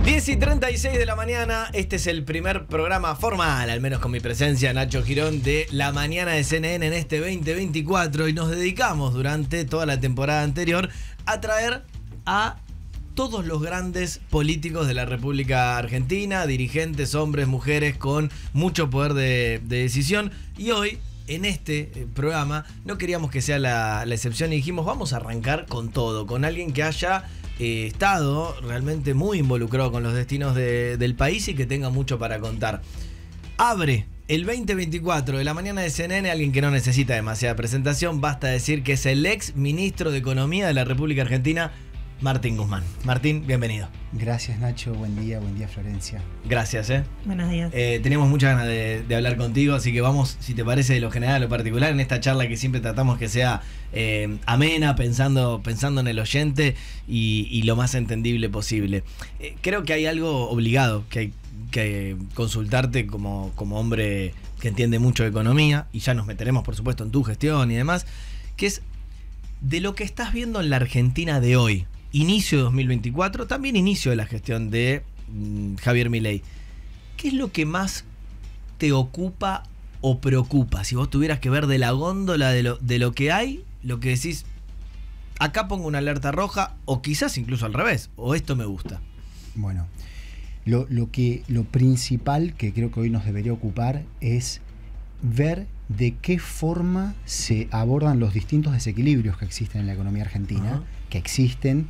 10:36 de la mañana, este es el primer programa formal, al menos con mi presencia, Nacho Girón, de la mañana de CNN en este 2024, y nos dedicamos durante toda la temporada anterior a traer a todos los grandes políticos de la República Argentina, dirigentes, hombres, mujeres, con mucho poder de decisión. Y hoy, en este programa, no queríamos que sea la excepción y dijimos, vamos a arrancar con todo, con alguien que haya estado realmente muy involucrado con los destinos del país y que tenga mucho para contar. Abre el 2024 de la mañana de CNN alguien que no necesita demasiada presentación, basta decir que es el ex ministro de Economía de la República Argentina, Martín Guzmán. Martín, bienvenido. Gracias, Nacho, buen día Florencia. Gracias, Buenos días. Teníamos muchas ganas de hablar contigo, así que vamos, si te parece, de lo general a lo particular, en esta charla que siempre tratamos que sea amena, pensando en el oyente y lo más entendible posible. Creo que hay algo obligado que hay que consultarte como hombre que entiende mucho de economía, y ya nos meteremos, por supuesto, en tu gestión y demás, que es de lo que estás viendo en la Argentina de hoy. Inicio de 2024, también inicio de la gestión de Javier Milei. ¿Qué es lo que más te ocupa o preocupa? Si vos tuvieras que ver de la góndola de lo que hay, lo que decís, acá pongo una alerta roja, o quizás incluso al revés, o esto me gusta. Bueno, lo principal que creo que hoy nos debería ocupar es ver de qué forma se abordan los distintos desequilibrios que existen en la economía argentina, que existen,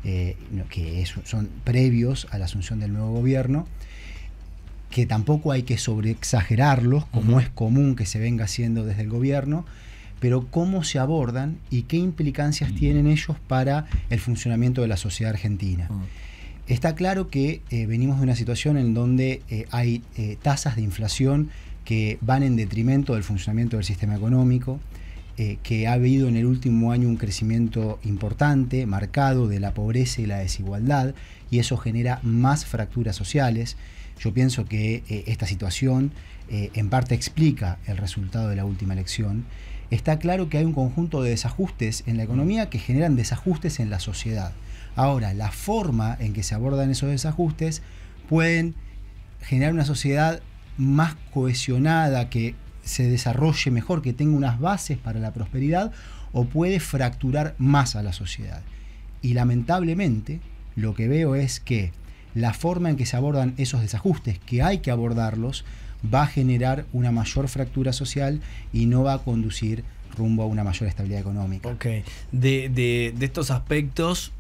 son previos a la asunción del nuevo gobierno, que tampoco hay que sobreexagerarlos, como es común que se venga haciendo desde el gobierno, pero cómo se abordan y qué implicancias tienen ellos para el funcionamiento de la sociedad argentina. Está claro que venimos de una situación en donde hay tasas de inflación que van en detrimento del funcionamiento del sistema económico, que ha habido en el último año un crecimiento importante, marcado, de la pobreza y la desigualdad, y eso genera más fracturas sociales. Yo pienso que esta situación en parte explica el resultado de la última elección. Está claro que hay un conjunto de desajustes en la economía que generan desajustes en la sociedad. Ahora, la forma en que se abordan esos desajustes pueden generar una sociedad más cohesionada, que se desarrolle mejor, que tenga unas bases para la prosperidad, o puede fracturar más a la sociedad. Y lamentablemente lo que veo es que la forma en que se abordan esos desajustes, que hay que abordarlos, va a generar una mayor fractura social y no va a conducir rumbo a una mayor estabilidad económica. Ok. De estos aspectos,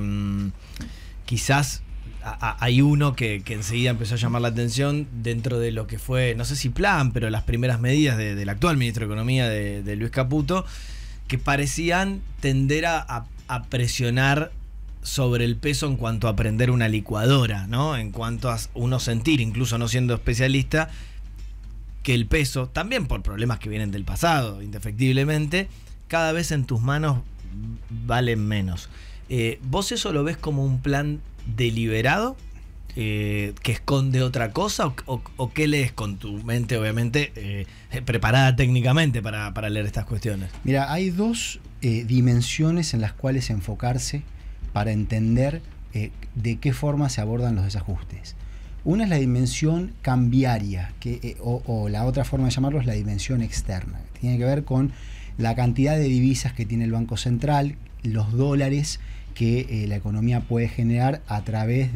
quizás hay uno que enseguida empezó a llamar la atención dentro de lo que fue, no sé si plan, pero las primeras medidas del actual ministro de Economía, de Luis Caputo, que parecían tender a presionar sobre el peso en cuanto a prender una licuadora, ¿no? En cuanto a uno sentir, incluso no siendo especialista, que el peso, también por problemas que vienen del pasado, indefectiblemente, cada vez en tus manos valen menos. ¿Vos eso lo ves como un plan deliberado que esconde otra cosa, o qué lees con tu mente, obviamente, preparada técnicamente para leer estas cuestiones? Mira, hay dos dimensiones en las cuales enfocarse para entender de qué forma se abordan los desajustes. Una es la dimensión cambiaria, o la otra forma de llamarlo es la dimensión externa, que tiene que ver con la cantidad de divisas que tiene el Banco Central, los dólares que la economía puede generar a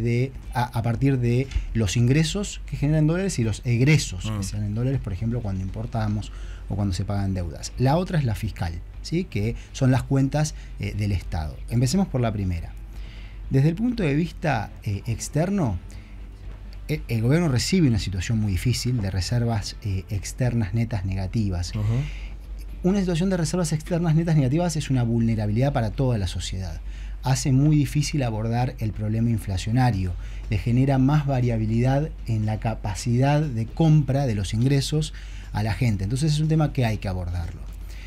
partir de los ingresos que generan dólares y los egresos que sean en dólares, por ejemplo, cuando importamos o cuando se pagan deudas. La otra es la fiscal, ¿sí? Que son las cuentas del Estado. Empecemos por la primera. Desde el punto de vista externo, el gobierno recibe una situación muy difícil de reservas externas netas negativas. Una situación de reservas externas netas negativas es una vulnerabilidad para toda la sociedad. Hace muy difícil abordar el problema inflacionario, le genera más variabilidad en la capacidad de compra de los ingresos a la gente. Entonces es un tema que hay que abordarlo.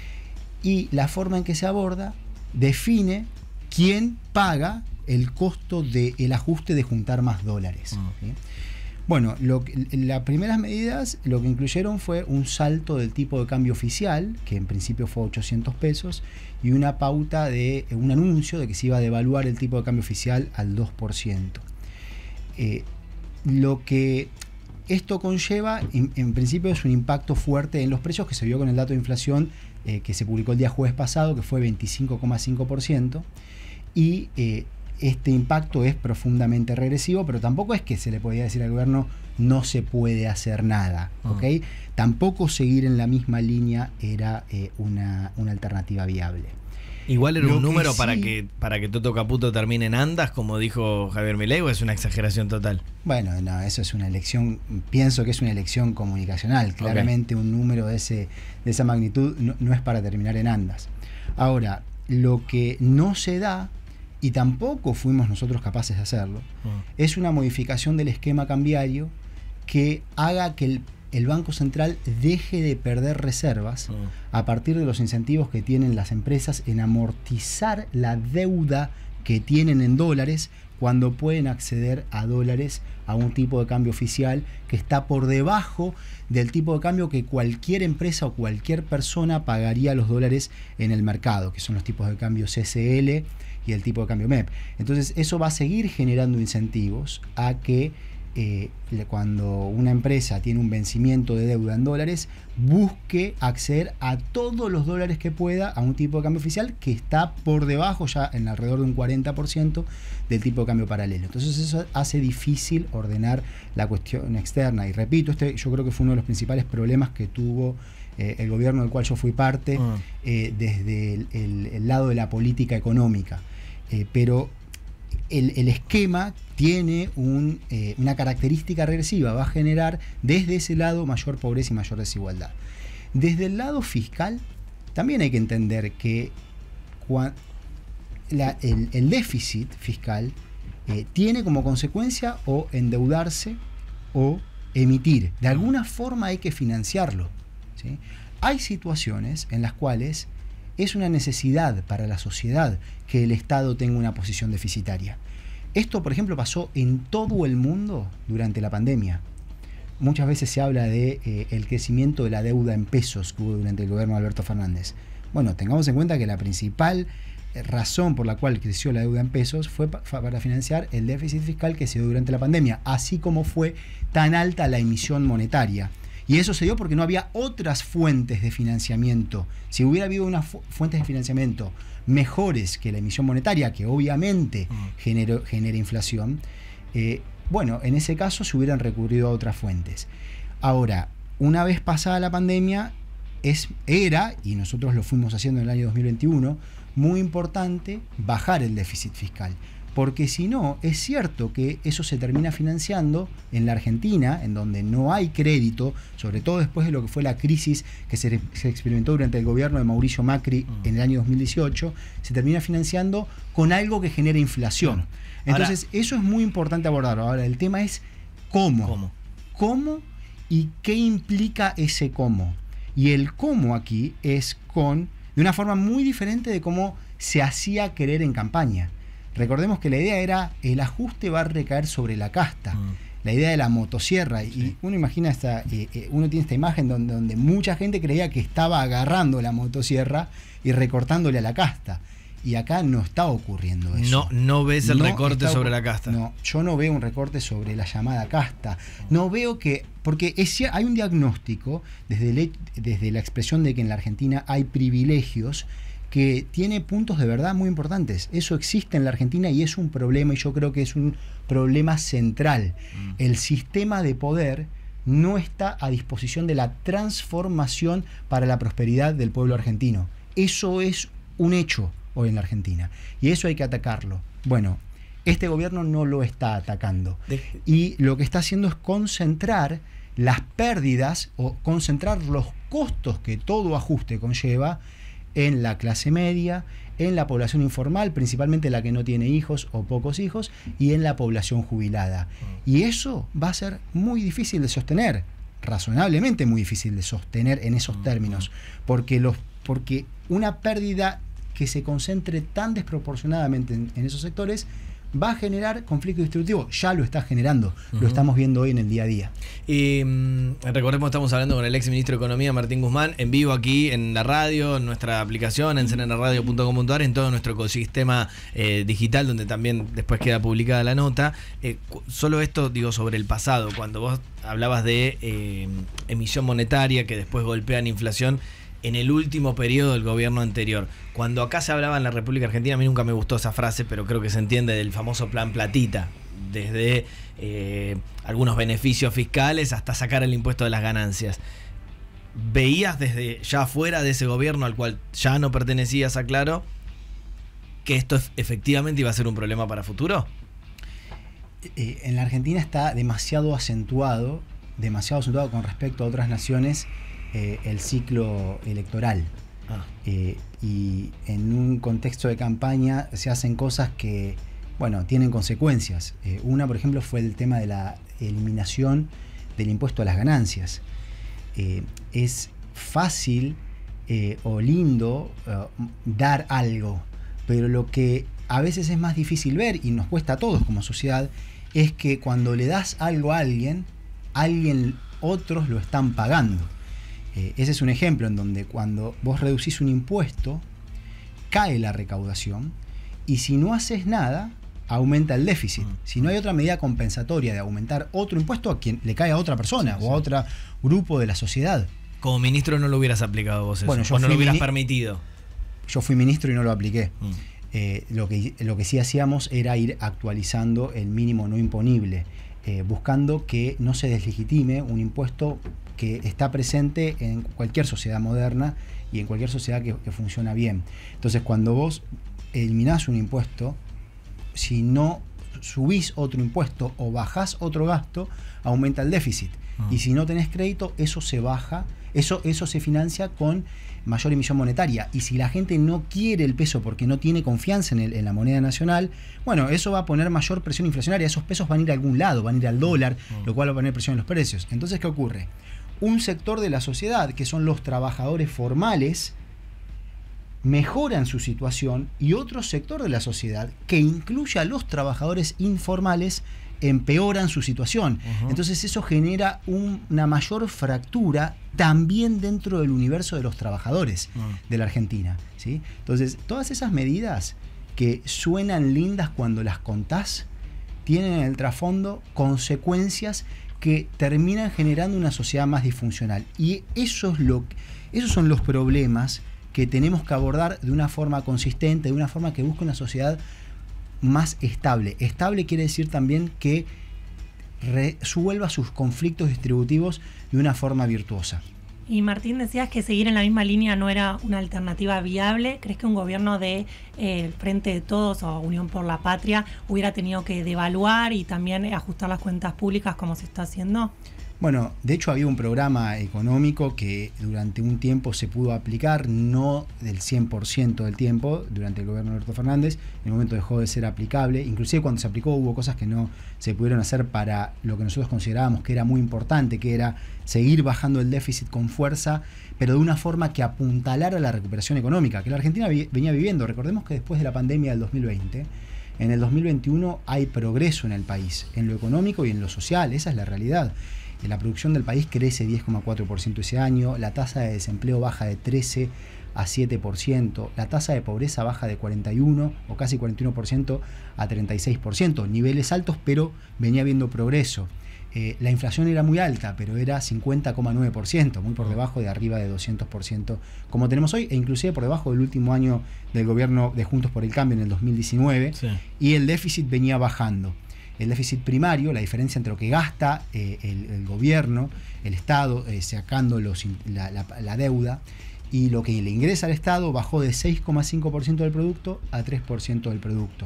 Y la forma en que se aborda define quién paga el costo del ajuste de juntar más dólares. ¿Sí? Bueno, las primeras medidas lo que incluyeron fue un salto del tipo de cambio oficial, que en principio fue 800 pesos, y una pauta de un anuncio de que se iba a devaluar el tipo de cambio oficial al 2%. Lo que esto conlleva, en principio, es un impacto fuerte en los precios que se vio con el dato de inflación que se publicó el día jueves pasado, que fue 25,5%, y este impacto es profundamente regresivo, pero tampoco es que se le podía decir al gobierno no se puede hacer nada, ¿ok? Tampoco seguir en la misma línea era una alternativa viable. Igual era un número para que Toto Caputo termine en andas, como dijo Javier Milei, ¿o es una exageración total? Bueno, no, eso es una elección, pienso que es una elección comunicacional. Claramente un número de esa magnitud no es para terminar en andas. Ahora, lo que no se da, y tampoco fuimos nosotros capaces de hacerlo, es una modificación del esquema cambiario que haga que el Banco Central deje de perder reservas a partir de los incentivos que tienen las empresas en amortizar la deuda que tienen en dólares cuando pueden acceder a dólares a un tipo de cambio oficial que está por debajo del tipo de cambio que cualquier empresa o cualquier persona pagaría los dólares en el mercado, que son los tipos de cambio CCL y el tipo de cambio MEP. Entonces eso va a seguir generando incentivos a que cuando una empresa tiene un vencimiento de deuda en dólares, busque acceder a todos los dólares que pueda a un tipo de cambio oficial que está por debajo, ya en alrededor de un 40% del tipo de cambio paralelo. Entonces eso hace difícil ordenar la cuestión externa. Y repito, yo creo que fue uno de los principales problemas que tuvo el gobierno del cual yo fui parte desde el lado de la política económica. Pero el esquema tiene una característica regresiva, va a generar desde ese lado mayor pobreza y mayor desigualdad. Desde el lado fiscal, también hay que entender que el déficit fiscal tiene como consecuencia o endeudarse o emitir. De alguna forma hay que financiarlo, ¿sí? Hay situaciones en las cuales es una necesidad para la sociedad que el Estado tenga una posición deficitaria. Esto, por ejemplo, pasó en todo el mundo durante la pandemia. Muchas veces se habla de el crecimiento de la deuda en pesos que hubo durante el gobierno de Alberto Fernández. Bueno, tengamos en cuenta que la principal razón por la cual creció la deuda en pesos fue para financiar el déficit fiscal que se dio durante la pandemia, así como fue tan alta la emisión monetaria. Y eso se dio porque no había otras fuentes de financiamiento. Si hubiera habido unas fuentes de financiamiento mejores que la emisión monetaria, que obviamente genera inflación, bueno, en ese caso se hubieran recurrido a otras fuentes. Ahora, una vez pasada la pandemia, era, y nosotros lo fuimos haciendo en el año 2021, muy importante bajar el déficit fiscal. Porque si no, es cierto que eso se termina financiando en la Argentina, en donde no hay crédito, sobre todo después de lo que fue la crisis que se experimentó durante el gobierno de Mauricio Macri en el año 2018, se termina financiando con algo que genera inflación. Entonces, eso es muy importante abordarlo. Ahora, el tema es cómo. ¿Cómo y qué implica ese cómo? Y el cómo aquí es de una forma muy diferente de cómo se hacía querer en campaña. Recordemos que la idea era el ajuste va a recaer sobre la casta. La idea de la motosierra. Y uno imagina uno tiene esta imagen donde mucha gente creía que estaba agarrando la motosierra y recortándole a la casta. Y acá no está ocurriendo eso. No ves el recorte sobre la casta. No, yo no veo un recorte sobre la llamada casta. No veo que... Porque hay un diagnóstico desde la expresión de que en la Argentina hay privilegios que tiene puntos de verdad muy importantes. Eso existe en la Argentina y es un problema, y yo creo que es un problema central. El sistema de poder no está a disposición de la transformación para la prosperidad del pueblo argentino. Eso es un hecho hoy en la Argentina, y eso hay que atacarlo. Bueno, este gobierno no lo está atacando, y lo que está haciendo es concentrar las pérdidas o concentrar los costos que todo ajuste conlleva en la clase media, en la población informal, principalmente la que no tiene hijos o pocos hijos, y en la población jubilada. Y eso va a ser muy difícil de sostener, razonablemente muy difícil de sostener en esos términos, porque una pérdida que se concentre tan desproporcionadamente en esos sectores va a generar conflicto distributivo, ya lo está generando, lo estamos viendo hoy en el día a día. Y recordemos, estamos hablando con el ex ministro de Economía, Martín Guzmán, en vivo aquí en la radio, en nuestra aplicación, en cnnradio.com.ar, en todo nuestro ecosistema digital, donde también después queda publicada la nota. Solo esto, digo, sobre el pasado, cuando vos hablabas de emisión monetaria que después golpean inflación, en el último periodo del gobierno anterior. Cuando acá se hablaba en la República Argentina, a mí nunca me gustó esa frase, pero creo que se entiende, del famoso plan platita, desde algunos beneficios fiscales hasta sacar el impuesto de las ganancias. ¿Veías desde ya fuera de ese gobierno al cual ya no pertenecías, aclaro, que esto efectivamente iba a ser un problema para futuro? En la Argentina está demasiado acentuado con respecto a otras naciones el ciclo electoral. Y en un contexto de campaña se hacen cosas que, bueno, tienen consecuencias. Una, por ejemplo, fue el tema de la eliminación del impuesto a las ganancias. Es fácil o lindo dar algo, pero lo que a veces es más difícil ver, y nos cuesta a todos como sociedad, es que cuando le das algo a alguien, otros lo están pagando. Ese es un ejemplo en donde cuando vos reducís un impuesto, cae la recaudación, y si no haces nada, aumenta el déficit. Si no hay otra medida compensatoria de aumentar otro impuesto a quien le cae a otra persona o a otro grupo de la sociedad. Como ministro no lo hubieras aplicado vos eso, bueno, o no lo hubieras permitido. Yo fui ministro y no lo apliqué. Lo que sí hacíamos era ir actualizando el mínimo no imponible, buscando que no se deslegitime un impuesto que está presente en cualquier sociedad moderna y en cualquier sociedad que funciona bien. Entonces, cuando vos eliminás un impuesto, si no subís otro impuesto o bajás otro gasto, aumenta el déficit. Y si no tenés crédito, eso se baja, eso se financia con mayor emisión monetaria. Y si la gente no quiere el peso porque no tiene confianza en la moneda nacional, bueno, eso va a poner mayor presión inflacionaria. Esos pesos van a ir a algún lado, van a ir al dólar, lo cual va a poner presión en los precios. Entonces, ¿qué ocurre? Un sector de la sociedad, que son los trabajadores formales, mejoran su situación, y otro sector de la sociedad, que incluye a los trabajadores informales, empeoran su situación. Entonces eso genera una mayor fractura también dentro del universo de los trabajadores de la Argentina, ¿sí? Entonces, todas esas medidas que suenan lindas cuando las contás, tienen en el trasfondo consecuencias que terminan generando una sociedad más disfuncional. Y esos son los problemas que tenemos que abordar de una forma consistente, de una forma que busque una sociedad más estable. Estable quiere decir también que resuelva sus conflictos distributivos de una forma virtuosa. Y Martín, decías que seguir en la misma línea no era una alternativa viable. ¿Crees que un gobierno de Frente de Todos o Unión por la Patria hubiera tenido que devaluar y también ajustar las cuentas públicas como se está haciendo? Bueno, de hecho había un programa económico que durante un tiempo se pudo aplicar, no del 100% del tiempo, durante el gobierno de Alberto Fernández. En el momento dejó de ser aplicable. Inclusive cuando se aplicó hubo cosas que no se pudieron hacer para lo que nosotros considerábamos que era muy importante, que era seguir bajando el déficit con fuerza, pero de una forma que apuntalara la recuperación económica que la Argentina venía viviendo. Recordemos que después de la pandemia del 2020, en el 2021 hay progreso en el país, en lo económico y en lo social. Esa es la realidad. La producción del país crece 10,4% ese año, la tasa de desempleo baja de 13 a 7%, la tasa de pobreza baja de 41 o casi 41% a 36%, niveles altos, pero venía habiendo progreso. La inflación era muy alta, pero era 50,9%, muy por debajo de arriba de 200% como tenemos hoy, e inclusive por debajo del último año del gobierno de Juntos por el Cambio en el 2019, sí. Y el déficit venía bajando. El déficit primario, la diferencia entre lo que gasta el gobierno, el Estado, sacando la deuda, y lo que le ingresa al Estado, bajó de 6,5% del producto a 3% del producto.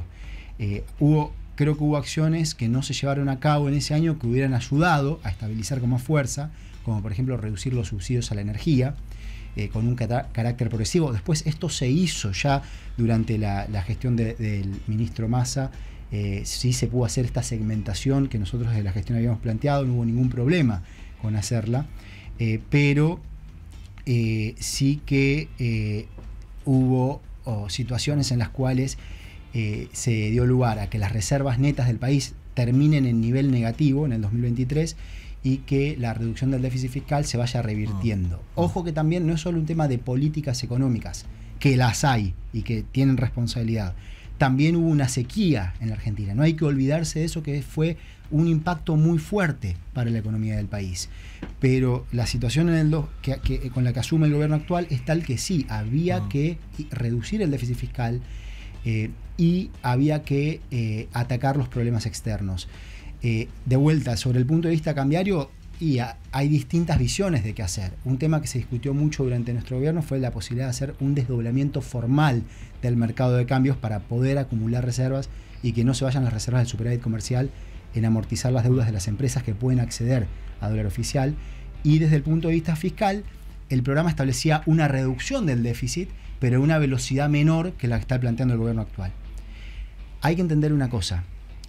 Creo que hubo acciones que no se llevaron a cabo en ese año que hubieran ayudado a estabilizar con más fuerza, como por ejemplo reducir los subsidios a la energía, con un carácter progresivo. Después esto se hizo ya durante la gestión del ministro Massa. Sí se pudo hacer esta segmentación que nosotros desde la gestión habíamos planteado, no hubo ningún problema con hacerla, pero sí que hubo situaciones en las cuales se dio lugar a que las reservas netas del país terminen en nivel negativo en el 2023 y que la reducción del déficit fiscal se vaya revirtiendo. Ojo que también no es solo un tema de políticas económicas, que las hay y que tienen responsabilidad. También hubo una sequía en la Argentina. No hay que olvidarse de eso, que fue un impacto muy fuerte para la economía del país. Pero la situación con la que asume el gobierno actual es tal que sí, había que reducir el déficit fiscal y había que atacar los problemas externos. De vuelta, sobre el punto de vista cambiario, hay distintas visiones de qué hacer. Un tema que se discutió mucho durante nuestro gobierno fue la posibilidad de hacer un desdoblamiento formal del mercado de cambios para poder acumular reservas y que no se vayan las reservas del superávit comercial en amortizar las deudas de las empresas que pueden acceder a dólar oficial. Y desde el punto de vista fiscal, el programa establecía una reducción del déficit, pero a una velocidad menor que la que está planteando el gobierno actual. Hay que entender una cosa: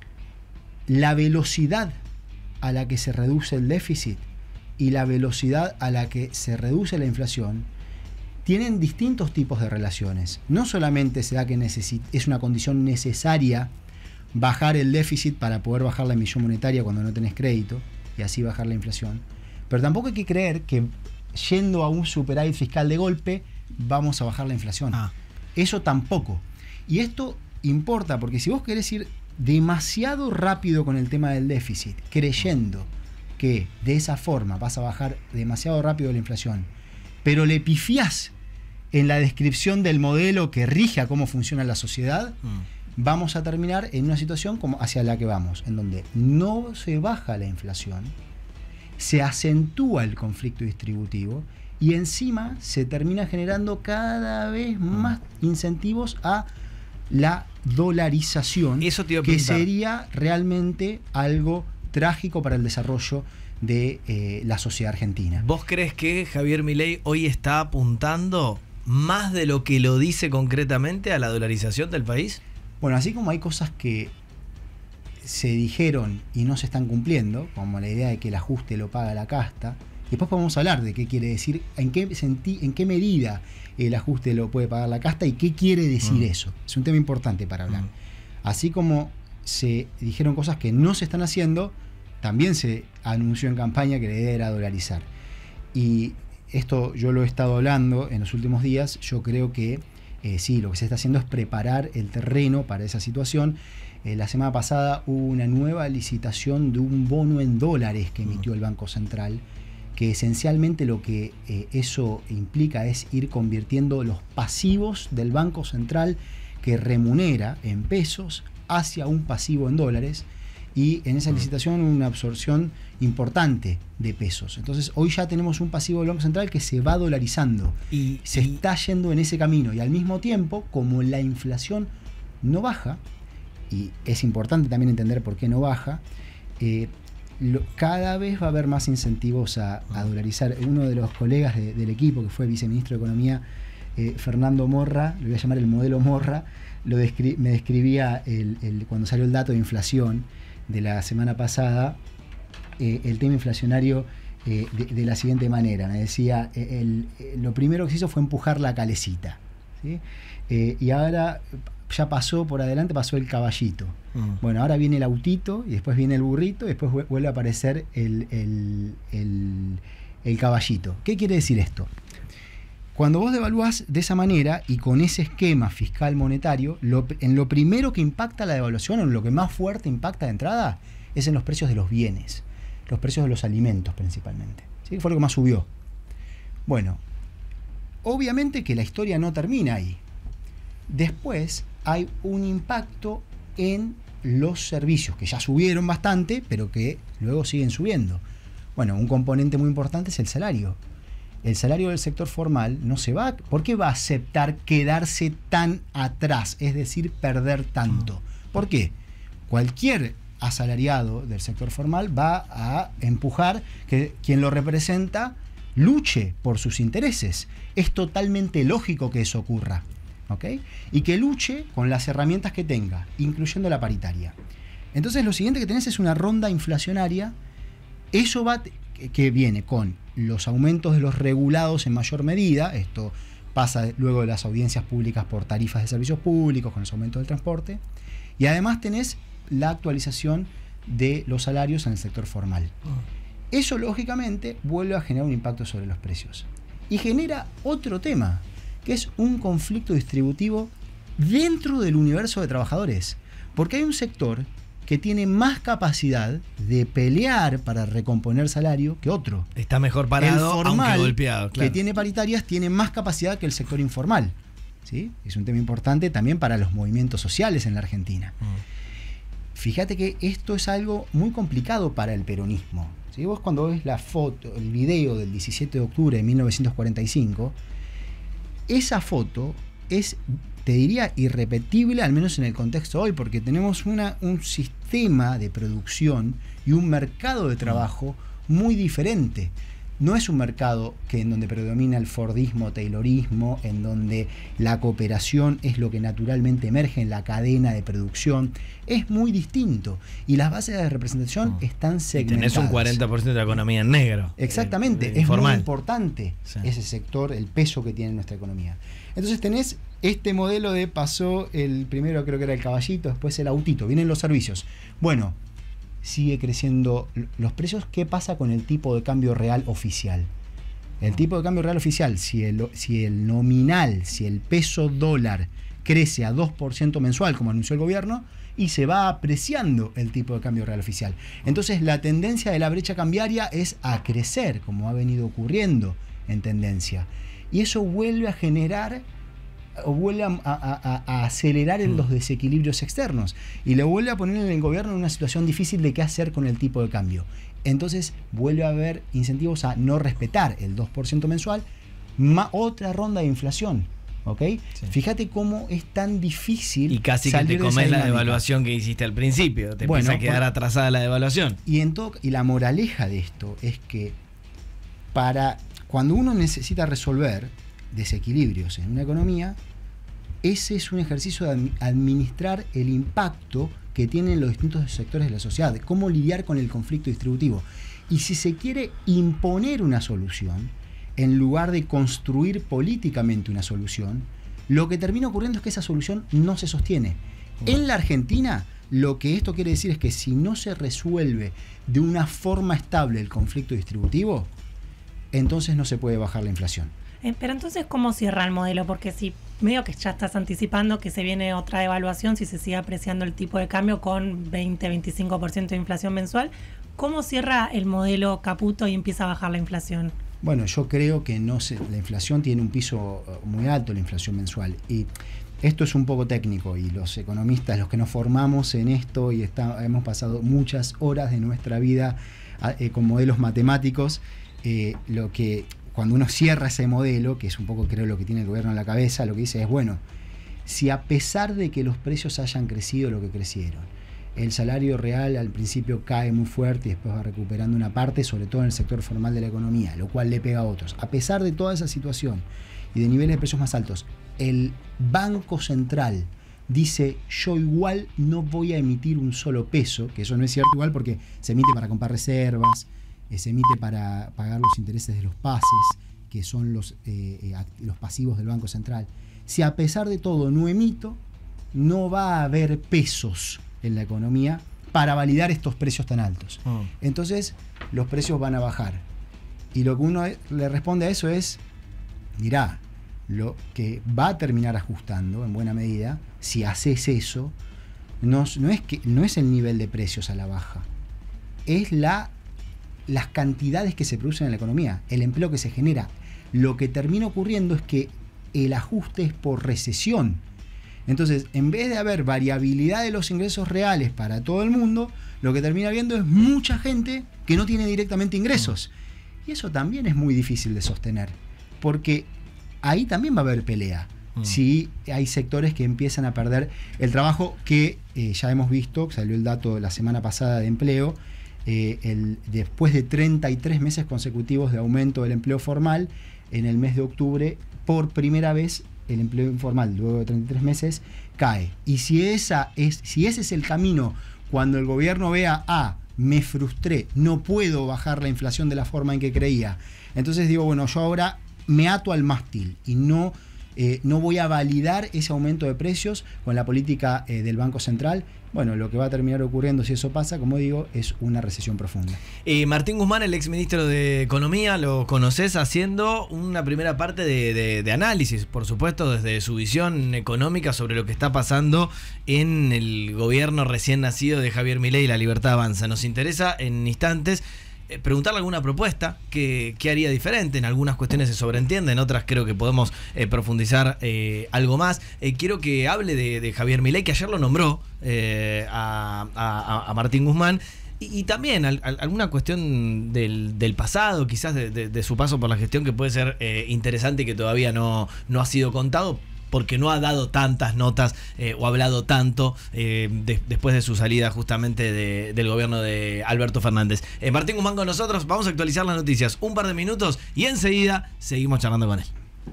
la velocidad a la que se reduce el déficit y la velocidad a la que se reduce la inflación tienen distintos tipos de relaciones. No solamente se da que es una condición necesaria bajar el déficit para poder bajar la emisión monetaria cuando no tenés crédito y así bajar la inflación, pero tampoco hay que creer que yendo a un superávit fiscal de golpe vamos a bajar la inflación. Eso tampoco. Y esto importa porque si vos querés ir demasiado rápido con el tema del déficit, creyendo que de esa forma vas a bajar demasiado rápido la inflación, pero le pifiás en la descripción del modelo que rige a cómo funciona la sociedad, vamos a terminar en una situación como hacia la que vamos, en donde no se baja la inflación, se acentúa el conflicto distributivo y encima se termina generando cada vez más incentivos a la dolarización, eso te iba a que preguntar. sería realmente algo trágico para el desarrollo de la sociedad argentina. ¿Vos crees que Javier Milei hoy está apuntando más de lo que lo dice concretamente a la dolarización del país? Bueno, así como hay cosas que se dijeron y no se están cumpliendo, como la idea de que el ajuste lo paga la casta, después podemos hablar de qué quiere decir, en qué medida el ajuste lo puede pagar la casta y qué quiere decir eso. Es un tema importante para hablar. Así como se dijeron cosas que no se están haciendo, también se anunció en campaña que la idea era dolarizar. Y esto yo lo he estado hablando en los últimos días. Yo creo que sí, lo que se está haciendo es preparar el terreno para esa situación. La semana pasada hubo una nueva licitación de un bono en dólares que emitió el Banco Central, que esencialmente lo que eso implica es ir convirtiendo los pasivos del Banco Central que remunera en pesos hacia un pasivo en dólares, y en esa licitación una absorción importante de pesos. Entonces hoy ya tenemos un pasivo del Banco Central que se va dolarizando y se está yendo en ese camino, y al mismo tiempo, como la inflación no baja, y es importante también entender por qué no baja, cada vez va a haber más incentivos a dolarizar. Uno de los colegas del equipo, que fue viceministro de Economía, Fernando Morra, le voy a llamar el modelo Morra, me describía cuando salió el dato de inflación de la semana pasada, el tema inflacionario de la siguiente manera. Me decía, lo primero que se hizo fue empujar la calecita, ¿sí? Y ahora ya pasó por adelante, pasó el caballito. Bueno, ahora viene el autito, y después viene el burrito, y después vuelve a aparecer el caballito. ¿Qué quiere decir esto? Cuando vos devaluás de esa manera y con ese esquema fiscal monetario, en lo primero que impacta la devaluación, o en lo que más fuerte impacta de entrada, es en los precios de los bienes, los precios de los alimentos principalmente. ¿Sí? Fue lo que más subió. Bueno, obviamente que la historia no termina ahí. Después hay un impacto en los servicios, que ya subieron bastante, pero que luego siguen subiendo. Bueno, un componente muy importante es el salario. El salario del sector formal no se va. ¿Por qué va a aceptar quedarse tan atrás? Es decir, perder tanto. ¿Por qué? Cualquier asalariado del sector formal va a empujar que quien lo representa luche por sus intereses. Es totalmente lógico que eso ocurra, ¿ok? Y que luche con las herramientas que tenga, incluyendo la paritaria. Entonces lo siguiente que tenés es una ronda inflacionaria. Eso que viene con los aumentos de los regulados en mayor medida. Esto pasa luego de las audiencias públicas por tarifas de servicios públicos, con los aumentos del transporte, y además tenés la actualización de los salarios en el sector formal. Eso, lógicamente, vuelve a generar un impacto sobre los precios. Y genera otro tema, que es un conflicto distributivo dentro del universo de trabajadores. Porque hay un sector que tiene más capacidad de pelear para recomponer salario que otro. Está mejor parado, el formal, aunque golpeado. Claro. Que tiene paritarias, tiene más capacidad que el sector informal. ¿Sí? Es un tema importante también para los movimientos sociales en la Argentina. Fíjate que esto es algo muy complicado para el peronismo. ¿Sí? Vos cuando ves la foto, el video del 17 de octubre de 1945, esa foto es, te diría, irrepetible, al menos en el contexto hoy, porque tenemos un sistema de producción y un mercado de trabajo muy diferente. No es un mercado en donde predomina el fordismo, taylorismo, en donde la cooperación es lo que naturalmente emerge en la cadena de producción. Es muy distinto. Y las bases de representación están segmentadas. Y tenés un 40% de la economía en negro. Exactamente. Es muy importante ese sector, el peso que tiene en nuestra economía. Entonces tenés este modelo de pasó el primero, creo que era el caballito, después el autito. Vienen los servicios. Bueno, sigue creciendo los precios. ¿Qué pasa con el tipo de cambio real oficial? El tipo de cambio real oficial, si el nominal, si el peso dólar crece a 2% mensual, como anunció el gobierno, y se va apreciando el tipo de cambio real oficial. Entonces la tendencia de la brecha cambiaria es a crecer, como ha venido ocurriendo en tendencia. Y eso vuelve a generar o vuelve a acelerar en los desequilibrios externos y le vuelve a poner en el gobierno en una situación difícil de qué hacer con el tipo de cambio. Entonces vuelve a haber incentivos a no respetar el 2% mensual, otra ronda de inflación. ¿Ok? Sí. Fíjate cómo es tan difícil. Y casi que te comes la devaluación que hiciste al principio. Te empieza a quedar atrasada la devaluación. Y la moraleja de esto es que cuando uno necesita resolver desequilibrios en una economía, ese es un ejercicio de administrar el impacto que tienen los distintos sectores de la sociedad, de cómo lidiar con el conflicto distributivo. Y si se quiere imponer una solución, en lugar de construir políticamente una solución, lo que termina ocurriendo es que esa solución no se sostiene. En la Argentina, lo que esto quiere decir es que si no se resuelve de una forma estable el conflicto distributivo, entonces no se puede bajar la inflación. Pero entonces, ¿cómo cierra el modelo? Porque si medio que ya estás anticipando que se viene otra devaluación, si se sigue apreciando el tipo de cambio con 20-25% de inflación mensual, ¿cómo cierra el modelo Caputo y empieza a bajar la inflación? Bueno, yo creo que la inflación tiene un piso muy alto, la inflación mensual. Y esto es un poco técnico y los economistas, los que nos formamos en esto y hemos pasado muchas horas de nuestra vida con modelos matemáticos, cuando uno cierra ese modelo, que es un poco creo lo que tiene el gobierno en la cabeza, lo que dice es, bueno, si a pesar de que los precios hayan crecido lo que crecieron, el salario real al principio cae muy fuerte y después va recuperando una parte, sobre todo en el sector formal de la economía, lo cual le pega a otros. A pesar de toda esa situación y de niveles de precios más altos, el Banco Central dice, yo igual no voy a emitir un solo peso, que eso no es cierto igual porque se emite para comprar reservas, se emite para pagar los intereses de los pases, que son los pasivos del Banco Central. Si a pesar de todo no emito, no va a haber pesos en la economía para validar estos precios tan altos. Entonces, los precios van a bajar. Y lo que uno le responde a eso es, mirá, lo que va a terminar ajustando en buena medida, si haces eso, no es el nivel de precios a la baja, es las cantidades que se producen en la economía, el empleo que se genera. Lo que termina ocurriendo es que el ajuste es por recesión. Entonces, en vez de haber variabilidad de los ingresos reales para todo el mundo, lo que termina habiendo es mucha gente que no tiene directamente ingresos. Y eso también es muy difícil de sostener, porque ahí también va a haber pelea. Si hay sectores que empiezan a perder el trabajo, que ya hemos visto, salió el dato la semana pasada de empleo, después de 33 meses consecutivos de aumento del empleo formal, en el mes de octubre, por primera vez, el empleo informal, luego de 33 meses, cae. Y si ese es el camino, cuando el gobierno vea, me frustré, no puedo bajar la inflación de la forma en que creía, entonces digo, bueno, yo ahora me ato al mástil y no voy a validar ese aumento de precios con la política del Banco Central. Bueno, lo que va a terminar ocurriendo si eso pasa, como digo, es una recesión profunda. Martín Guzmán, el exministro de Economía, lo conoces haciendo una primera parte de análisis, por supuesto, desde su visión económica sobre lo que está pasando en el gobierno recién nacido de Javier Milei y La Libertad Avanza. Nos interesa en instantes preguntarle alguna propuesta que haría diferente. En algunas cuestiones se sobreentiende, en otras creo que podemos profundizar algo más. Quiero que hable de Javier Milei, que ayer lo nombró a Martín Guzmán, y también alguna cuestión del pasado, quizás de su paso por la gestión, que puede ser interesante y que todavía no ha sido contado, porque no ha dado tantas notas o hablado tanto después de su salida justamente del gobierno de Alberto Fernández. Martín Guzmán con nosotros, vamos a actualizar las noticias un par de minutos y enseguida seguimos charlando con él.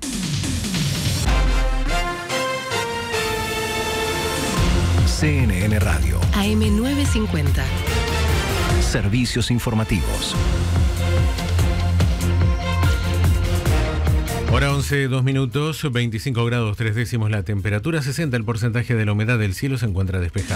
CNN Radio. AM950. Servicios informativos. Hora 11, 2 minutos, 25 grados 3 décimos la temperatura, 60 el porcentaje de la humedad del cielo, se encuentra despejado.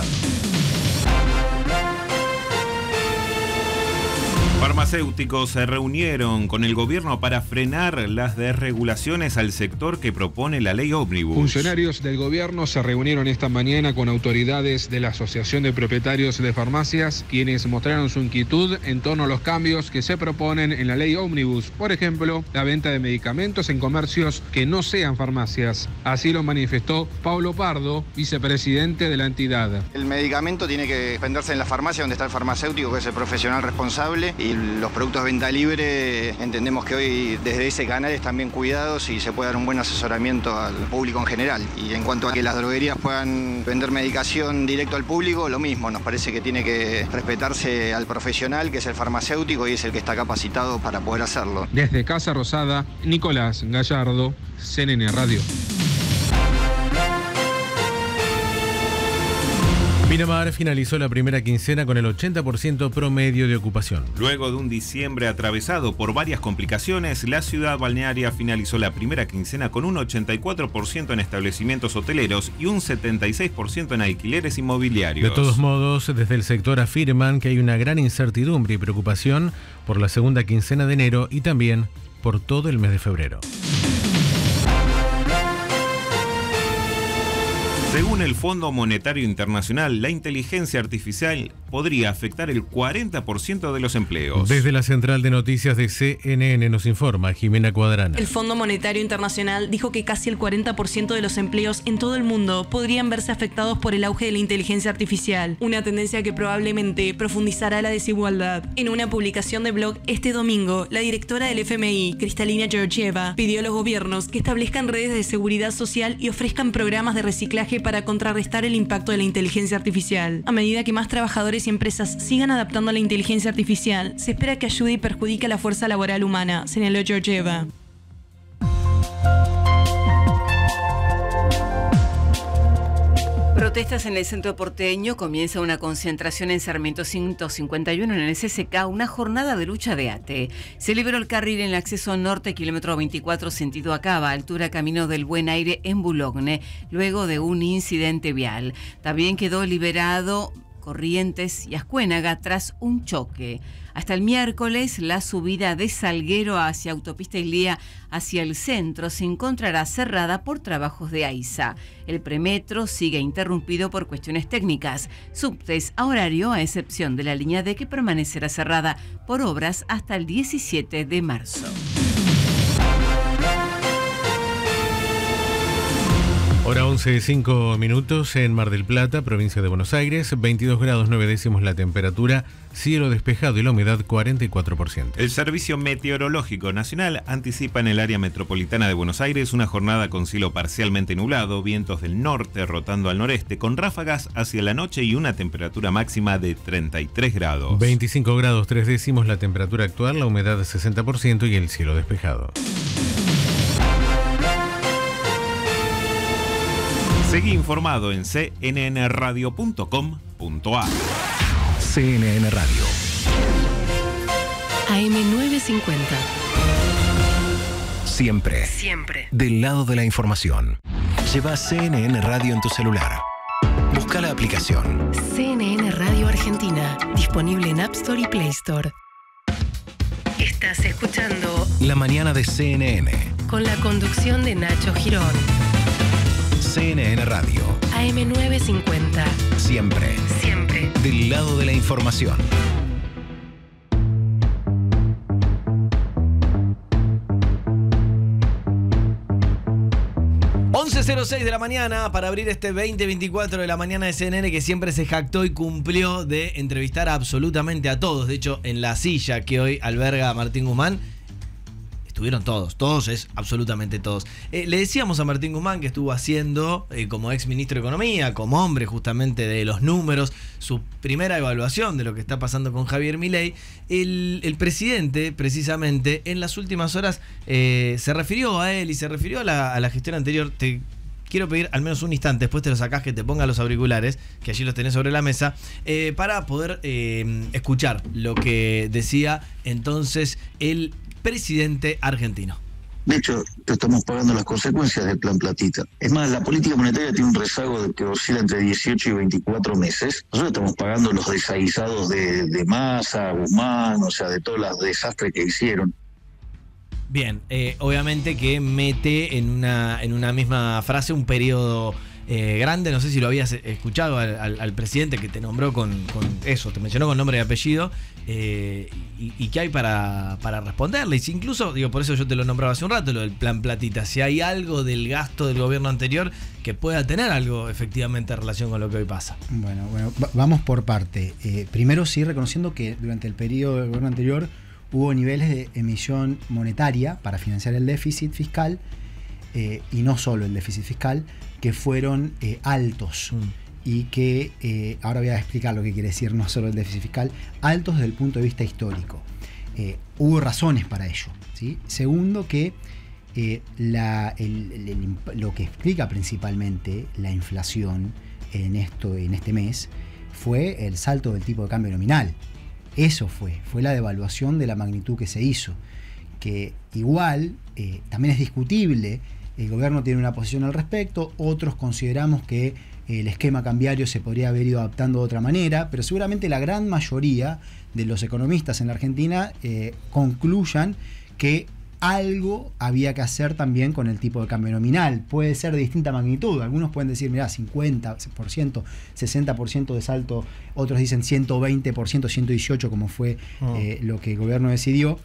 Farmacéuticos se reunieron con el gobierno para frenar las desregulaciones al sector que propone la ley ómnibus. Funcionarios del gobierno se reunieron esta mañana con autoridades de la Asociación de Propietarios de Farmacias, quienes mostraron su inquietud en torno a los cambios que se proponen en la ley ómnibus. Por ejemplo, la venta de medicamentos en comercios que no sean farmacias. Así lo manifestó Paulo Pardo, vicepresidente de la entidad. El medicamento tiene que venderse en la farmacia donde está el farmacéutico, que es el profesional responsable, y los productos de venta libre entendemos que hoy desde ese canal están bien cuidados y se puede dar un buen asesoramiento al público en general. Y en cuanto a que las droguerías puedan vender medicación directo al público, lo mismo, nos parece que tiene que respetarse al profesional, que es el farmacéutico y es el que está capacitado para poder hacerlo. Desde Casa Rosada, Nicolás Gallardo, CNN Radio. Pinamar finalizó la primera quincena con el 80% promedio de ocupación. Luego de un diciembre atravesado por varias complicaciones, la ciudad balnearia finalizó la primera quincena con un 84% en establecimientos hoteleros y un 76% en alquileres inmobiliarios. De todos modos, desde el sector afirman que hay una gran incertidumbre y preocupación por la segunda quincena de enero y también por todo el mes de febrero. Según el Fondo Monetario Internacional, la inteligencia artificial podría afectar el 40% de los empleos. Desde la central de noticias de CNN nos informa Jimena Cuadrana. El Fondo Monetario Internacional dijo que casi el 40% de los empleos en todo el mundo podrían verse afectados por el auge de la inteligencia artificial, una tendencia que probablemente profundizará la desigualdad. En una publicación de blog este domingo, la directora del FMI, Kristalina Georgieva, pidió a los gobiernos que establezcan redes de seguridad social y ofrezcan programas de reciclaje para contrarrestar el impacto de la inteligencia artificial. A medida que más trabajadores y empresas sigan adaptando a la inteligencia artificial, se espera que ayude y perjudique a la fuerza laboral humana, señaló Georgieva. Protestas en el centro porteño, comienza una concentración en Sarmiento 151 en el CCK, una jornada de lucha de ATE. Se liberó el carril en el acceso norte, kilómetro 24, sentido Acaba, altura Camino del Buen Aire en Boulogne, luego de un incidente vial. También quedó liberado Corrientes y Ascuénaga tras un choque. Hasta el miércoles, la subida de Salguero hacia Autopista Iglía hacia el centro se encontrará cerrada por trabajos de AISA. El premetro sigue interrumpido por cuestiones técnicas. Subtes a horario, a excepción de la línea D, que permanecerá cerrada por obras hasta el 17 de marzo. Hora 11, 5 minutos en Mar del Plata, provincia de Buenos Aires, 22 grados 9 décimos la temperatura, cielo despejado y la humedad 44%. El Servicio Meteorológico Nacional anticipa en el área metropolitana de Buenos Aires una jornada con cielo parcialmente nublado, vientos del norte rotando al noreste, con ráfagas hacia la noche y una temperatura máxima de 33 grados. 25 grados 3 décimos la temperatura actual, la humedad 60% y el cielo despejado. Seguí informado en cnnradio.com.ar. CNN Radio. AM950. Siempre. Siempre. Del lado de la información. Lleva CNN Radio en tu celular. Busca la aplicación. CNN Radio Argentina. Disponible en App Store y Play Store. Estás escuchando La mañana de CNN. con la conducción de Nacho Girón. CNN Radio. AM950. Siempre. Siempre. Del lado de la información. 11:06 de la mañana para abrir este 2024 de la mañana de CNN, que siempre se jactó y cumplió de entrevistar absolutamente a todos. De hecho, en la silla que hoy alberga Martín Guzmán estuvieron todos es absolutamente todos. Le decíamos a Martín Guzmán que estuvo haciendo, como ex ministro de Economía, como hombre justamente de los números, su primera evaluación de lo que está pasando con Javier Milei. El presidente, precisamente, en las últimas horas se refirió a él y se refirió a la gestión anterior. Te quiero pedir al menos un instante, después te lo sacás, que te pongas los auriculares, que allí los tenés sobre la mesa, para poder escuchar lo que decía entonces el presidente argentino. De hecho, estamos pagando las consecuencias del plan Platita. Es más, la política monetaria tiene un rezago de que oscila entre 18 y 24 meses. Nosotros estamos pagando los desaguisados de Massa, Guzmán, o sea, de todos los desastres que hicieron. Bien, obviamente que mete en una misma frase un periodo grande. No sé si lo habías escuchado al presidente, que te nombró con eso, te mencionó con nombre y apellido, y qué hay para responderle. Y si incluso, digo, por eso yo te lo nombraba hace un rato, lo del plan Platita, si hay algo del gasto del gobierno anterior que pueda tener algo efectivamente en relación con lo que hoy pasa. Bueno, vamos por parte. Primero sí, reconociendo que durante el periodo del gobierno anterior hubo niveles de emisión monetaria para financiar el déficit fiscal, y no solo el déficit fiscal, que fueron altos. Y que, ahora voy a explicar lo que quiere decir no solo el déficit fiscal, altos desde el punto de vista histórico. Hubo razones para ello, ¿sí? Segundo, que lo que explica principalmente la inflación en este mes fue el salto del tipo de cambio nominal. Eso fue la devaluación de la magnitud que se hizo, que igual también es discutible. El gobierno tiene una posición al respecto, otros consideramos que el esquema cambiario se podría haber ido adaptando de otra manera, pero seguramente la gran mayoría de los economistas en la Argentina concluyan que algo había que hacer también con el tipo de cambio nominal. Puede ser de distinta magnitud. Algunos pueden decir, mirá, 50%, 60% de salto, otros dicen 120%, 118%, como fue lo que el gobierno decidió.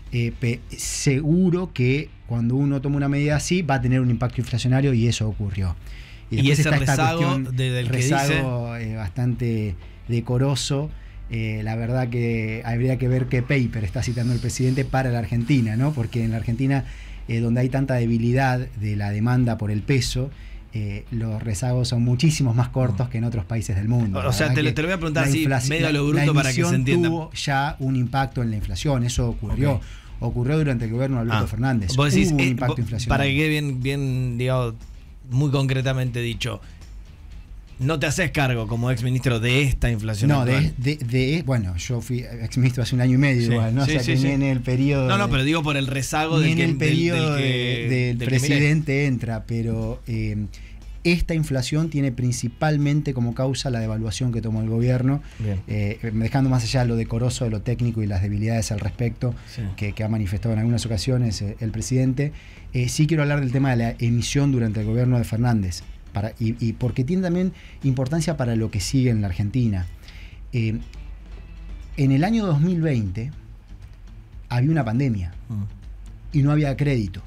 Seguro que cuando uno toma una medida así va a tener un impacto inflacionario, y eso ocurrió. Y ese rezago del que dice, bastante decoroso. La verdad que habría que ver qué paper está citando el presidente para la Argentina, ¿no? Porque en la Argentina, donde hay tanta debilidad de la demanda por el peso, los rezagos son muchísimos más cortos que en otros países del mundo. O sea, te lo voy a preguntar así, medio a lo bruto, para que se entienda. Tuvo ya un impacto en la inflación, eso ocurrió. Okay. Ocurrió durante el gobierno de Alberto Fernández. Vos decís, hubo un impacto inflacionario. Para que quede bien, digamos, muy concretamente dicho, no te haces cargo como ex ministro de esta inflación. No, bueno, yo fui ex ministro hace un año y medio, igual, ¿no? O sea, que ni en el periodo. No, pero digo por el rezago del periodo del presidente entra, pero esta inflación tiene principalmente como causa la devaluación que tomó el gobierno, dejando más allá lo decoroso de lo técnico y las debilidades al respecto que ha manifestado en algunas ocasiones el presidente. Sí quiero hablar del tema de la emisión durante el gobierno de Fernández, y porque tiene también importancia para lo que sigue en la Argentina. En el año 2020 había una pandemia y no había crédito.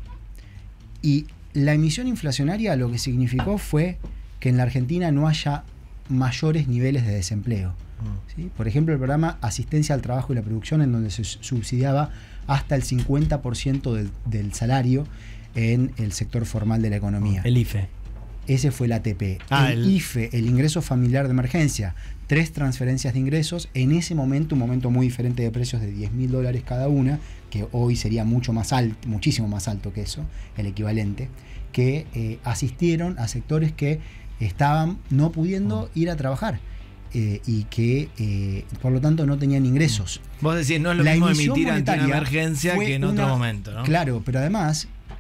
Y la emisión inflacionaria lo que significó fue que en la Argentina no haya mayores niveles de desempleo. ¿Sí? Por ejemplo, el programa Asistencia al Trabajo y la Producción, en donde se subsidiaba hasta el 50% del salario en el sector formal de la economía. El IFE. Ese fue el ATP. El IFE, el ingreso familiar de emergencia, 3 transferencias de ingresos, en ese momento, un momento muy diferente de precios de $10.000 cada una, que hoy sería muchísimo más alto que eso, el equivalente, que asistieron a sectores que estaban no pudiendo ir a trabajar. Y que por lo tanto no tenían ingresos. Vos decís, no es lo mismo emitir ante una emergencia que en otro momento, ¿no? Claro, pero además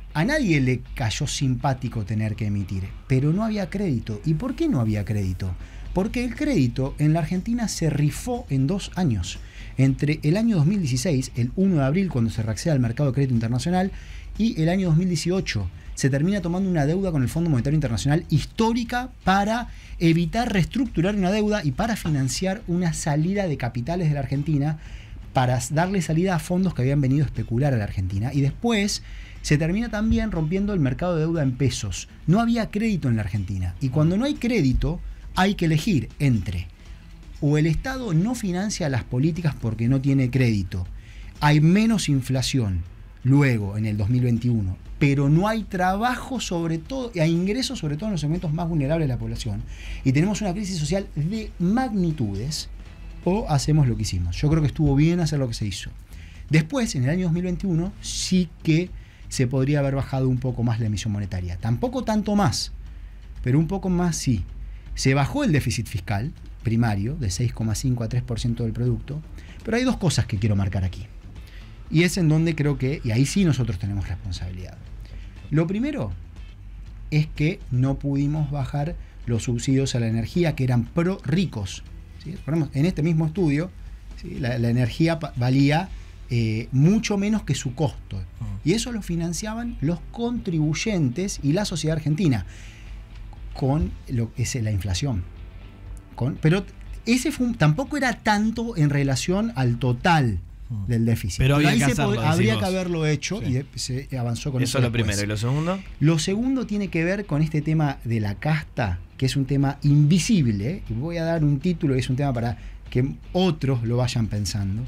A nadie le cayó simpático tener que emitir, pero no había crédito. ¿Y por qué no había crédito? Porque el crédito en la Argentina se rifó en 2 años. Entre el año 2016, el 1 de abril, cuando se reaccede al mercado de crédito internacional, y el año 2018, se termina tomando una deuda con el Fondo Monetario Internacional histórica para evitar reestructurar una deuda y para financiar una salida de capitales de la Argentina, para darle salida a fondos que habían venido a especular a la Argentina. Y después se termina también rompiendo el mercado de deuda en pesos. No había crédito en la Argentina. Y cuando no hay crédito, hay que elegir entre o el Estado no financia las políticas porque no tiene crédito, hay menos inflación luego en el 2021, pero no hay trabajo, sobre todo, hay ingresos sobre todo en los segmentos más vulnerables de la población, y tenemos una crisis social de magnitudes, o hacemos lo que hicimos. Yo creo que estuvo bien hacer lo que se hizo. Después, en el año 2021, sí que se podría haber bajado un poco más la emisión monetaria. Tampoco tanto más, pero un poco más sí. Se bajó el déficit fiscal primario de 6,5 a 3% del producto, pero hay 2 cosas que quiero marcar aquí. Y es en donde creo que, y ahí sí nosotros tenemos responsabilidad. Lo primero es que no pudimos bajar los subsidios a la energía que eran pro ricos. ¿Sí? En este mismo estudio, ¿sí? la energía valía mucho menos que su costo. Y eso lo financiaban los contribuyentes y la sociedad argentina con lo que es la inflación. Pero ese tampoco era tanto en relación al total del déficit. Pero había ahí que hacerlo, habría que haberlo hecho, sí. Y se avanzó con eso. Eso es lo después. primero. ¿Y lo segundo? Lo segundo tiene que ver con este tema de la casta, que es un tema invisible, y voy a dar un título y es un tema para que otros lo vayan pensando.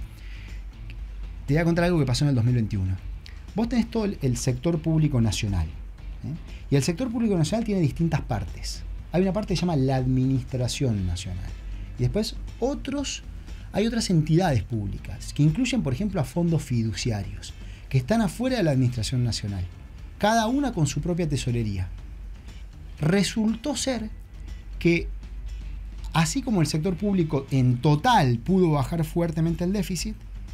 Te voy a contar algo que pasó en el 2021. Vos tenés todo el sector público nacional, y el sector público nacional tiene distintas partes. Hay una parte que se llama la administración nacional, y después hay otras entidades públicas que incluyen, por ejemplo, a fondos fiduciarios que están afuera de la administración nacional, cada una con su propia tesorería. Resultó ser que, así como el sector público en total pudo bajar fuertemente el déficit,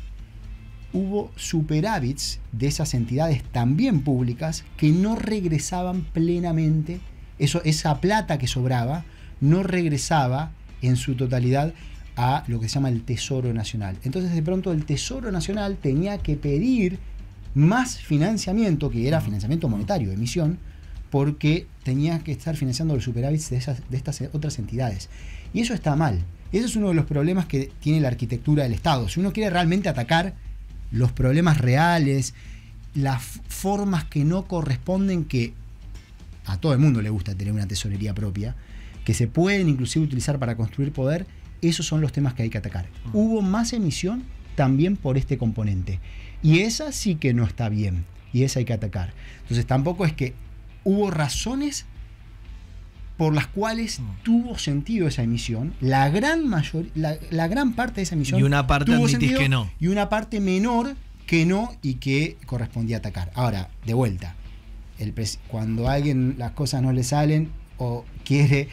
hubo superávits de esas entidades también públicas que no regresaban plenamente. Esa plata que sobraba no regresaba en su totalidad a lo que se llama el Tesoro Nacional. Entonces, de pronto, el Tesoro Nacional tenía que pedir más financiamiento, que era financiamiento monetario, emisión, porque tenía que estar financiando los superávits de estas otras entidades. Y eso está mal. Ese es uno de los problemas que tiene la arquitectura del Estado. Si uno quiere realmente atacar los problemas reales, las formas que no corresponden, que a todo el mundo le gusta tener una tesorería propia, que se pueden inclusive utilizar para construir poder, esos son los temas que hay que atacar. Hubo más emisión también por este componente, y esa sí que no está bien, y esa hay que atacar. Entonces tampoco es que hubo razones por las cuales tuvo sentido esa emisión. La gran parte de esa emisión y una parte tuvo admitís sentido, que no, y una parte menor que no, y que correspondía atacar. Ahora, de vuelta, cuando a alguien las cosas no le salen o quiere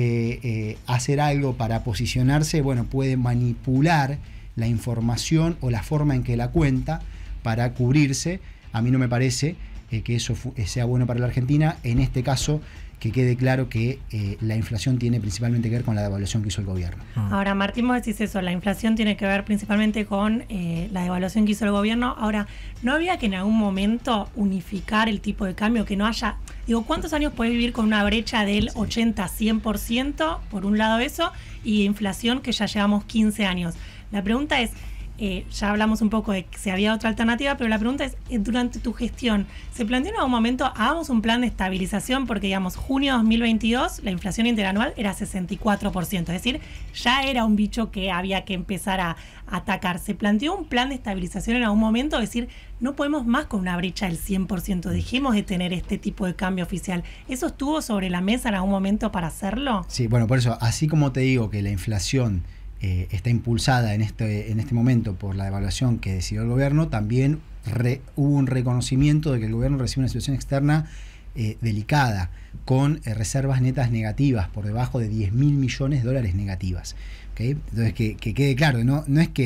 hacer algo para posicionarse, bueno, puede manipular la información o la forma en que la cuenta para cubrirse. A mí no me parece que eso sea bueno para la Argentina. En este caso, que quede claro que la inflación tiene principalmente que ver con la devaluación que hizo el gobierno. Ahora, Martín, vos decís eso, la inflación tiene que ver principalmente con la devaluación que hizo el gobierno. Ahora, ¿no había que en algún momento unificar el tipo de cambio, que no haya... Digo, ¿cuántos años podés vivir con una brecha del 80-100%, por un lado eso, y inflación que ya llevamos 15 años? La pregunta es... ya hablamos un poco de que si había otra alternativa, pero la pregunta es, durante tu gestión, ¿se planteó en algún momento, hagamos un plan de estabilización? Porque, digamos, junio de 2022, la inflación interanual era 64%, es decir, ya era un bicho que había que empezar a atacar. ¿Se planteó un plan de estabilización en algún momento? Es decir, no podemos más con una brecha del 100%, dejemos de tener este tipo de cambio oficial. ¿Eso estuvo sobre la mesa en algún momento para hacerlo? Sí, bueno, por eso, así como te digo que la inflación está impulsada en este momento por la devaluación que decidió el gobierno, también hubo un reconocimiento de que el gobierno recibe una situación externa delicada, con reservas netas negativas por debajo de $10.000 millones negativas. ¿Okay? Entonces, que quede claro, no es que